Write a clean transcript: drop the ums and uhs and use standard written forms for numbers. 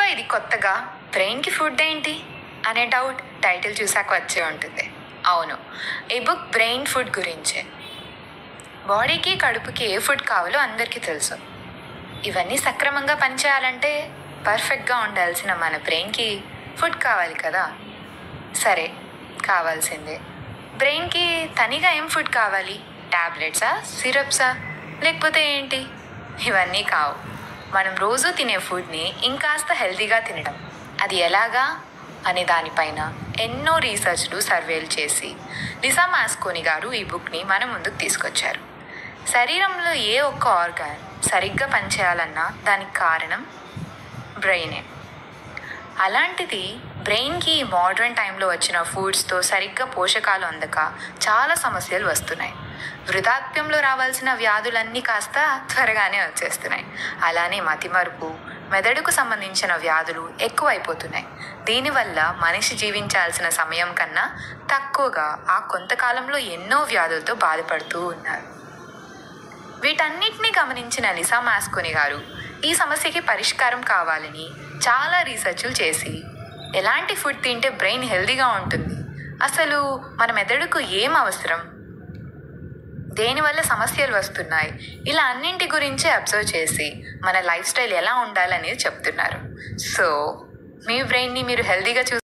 ఇది కొత్తగా బ్రెయిన్కి ఫుడ్ ఏంటి అనే డౌట్ టైటిల్ చూసాక వచ్చే ఉంటుంది. అవును, ఈ బుక్ బ్రెయిన్ ఫుడ్ గురించే. బాడీకి కడుపుకి ఏ ఫుడ్ కావాలో అందరికీ తెలుసు. ఇవన్నీ సక్రమంగా పనిచేయాలంటే పర్ఫెక్ట్గా ఉండాల్సిన మన బ్రెయిన్కి ఫుడ్ కావాలి కదా. సరే, కావాల్సిందే. బ్రెయిన్కి తనిగా ఏం ఫుడ్ కావాలి? ట్యాబ్లెట్సా, సిరప్సా, లేకపోతే ఏంటి? ఇవన్నీ కావు. మనం రోజు తినే ఫుడ్ని ఇంకాస్త హెల్తీగా తినడం. అది ఎలాగా అనే దానిపైన ఎన్నో రీసెర్చ్లు, సర్వేలు చేసి లిసా మాస్కోని గారు ఈ బుక్ని మన ముందుకు తీసుకొచ్చారు. శరీరంలో ఏ ఒక్క ఆర్గాన్ సరిగ్గా పనిచేయాలన్నా దానికి కారణం బ్రెయినే. అలాంటిది బ్రెయిన్కి మోడర్న్ టైంలో వచ్చిన ఫుడ్స్తో సరిగ్గా పోషకాలు అందక చాలా సమస్యలు వస్తున్నాయి. వృద్ధాప్యంలో రావాల్సిన వ్యాధులన్నీ కాస్త త్వరగానే వచ్చేస్తున్నాయి. అలానే మతిమరుపు, మెదడుకు సంబంధించిన వ్యాధులు ఎక్కువైపోతున్నాయి. దీనివల్ల మనిషి జీవించాల్సిన సమయం కన్నా తక్కువగా ఆ కొంతకాలంలో ఎన్నో వ్యాధులతో బాధపడుతూ ఉన్నారు. వీటన్నిటినీ గమనించిన లిసా మాస్కోని గారు ఈ సమస్యకి పరిష్కారం కావాలని చాలా రీసెర్చ్లు చేసి ఎలాంటి ఫుడ్ తింటే బ్రెయిన్ హెల్తీగా ఉంటుంది, అసలు మన మెదడుకు ఏం అవసరం, దేనివల్ల సమస్యలు వస్తున్నాయి, ఇలా అన్నింటి గురించి అబ్జర్వ్ చేసి మన లైఫ్ స్టైల్ ఎలా ఉండాలనేది చెప్తున్నారు. సో మీ బ్రెయిన్ని మీరు హెల్తీగా